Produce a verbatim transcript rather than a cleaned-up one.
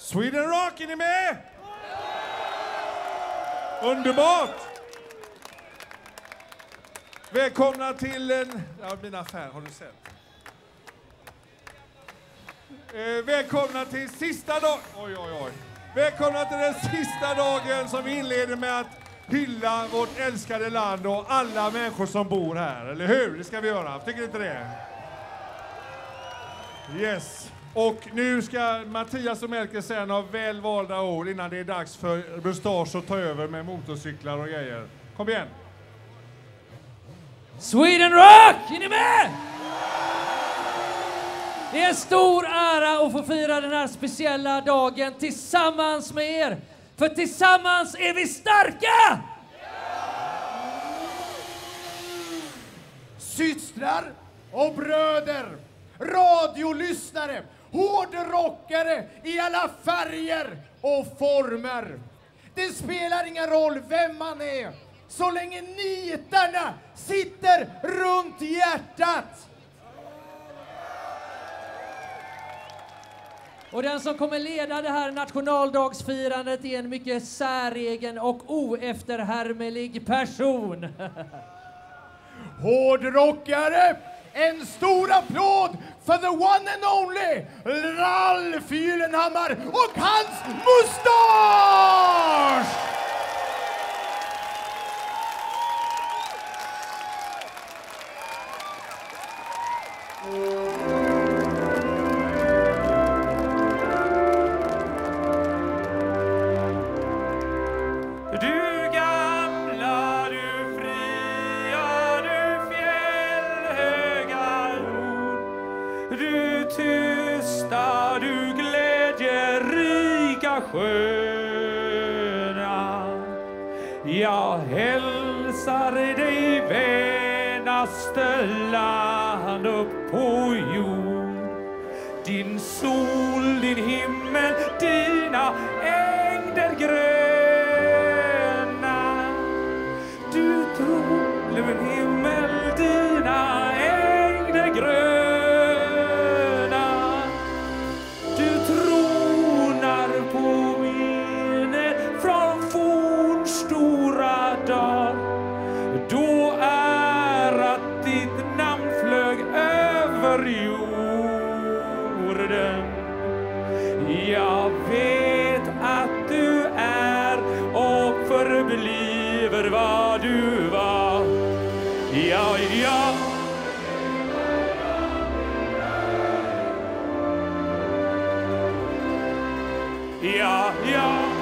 Sweden Rock, är ni med? Underbart! Välkomna till en... Ja, min affär, har du sett? Eh, välkomna till sista dag... Oj, oj, oj. Välkomna till den sista dagen som vi inleder med att hylla vårt älskade land och alla människor som bor här. Eller hur? Det ska vi göra. Tycker inte det? Yes. Och nu ska Mattias och Melker säga några välvalda ord innan det är dags för Mustasch att ta över med motorcyklar och grejer. Kom igen! Sweden Rock! Är ni med? Det är en stor ära att få fira den här speciella dagen tillsammans med er. För tillsammans är vi starka! Systrar och bröder, radiolyssnare, hårdrockare i alla färger och former. Det spelar ingen roll vem man är, så länge nitarna sitter runt hjärtat. Och den som kommer leda det här nationaldagsfirandet är en mycket säregen och oefterhärmlig person. Hårdrockare, en stor applåd för the one and only Ralf Gyllenhammar och hans mustasch! Du gamla, du fria, du fjällhöga jord. Du tysta, du glädjerika sköna. Jag hälsar dig vänaste land upp på jord. Din sol, din himmel, dina ängder gröna. Du tror, min himmel, dina ängder gröna. Du tronar på minne från fornstora dag. Då är att ditt namn flög över jorden. Jag vet att du är och förbliver vad du var. Ja, ja. Ja, ja.